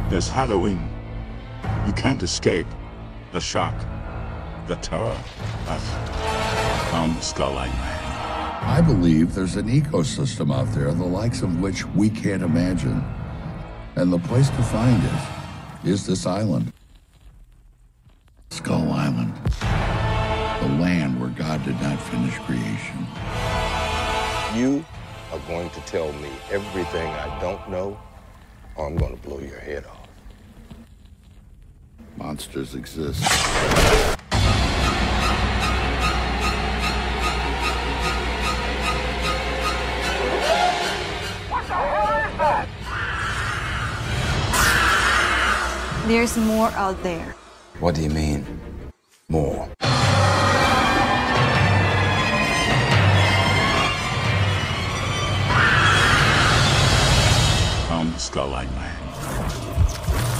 There's Halloween. You can't escape the shock, the terror of Skull Island. I believe there's an ecosystem out there, the likes of which we can't imagine. And the place to find it is this island. Skull Island. The land where God did not finish creation. You are going to tell me everything I don't know, or I'm going to blow your head off. Monsters exist. There's more out there. What do you mean, more? Skull Island.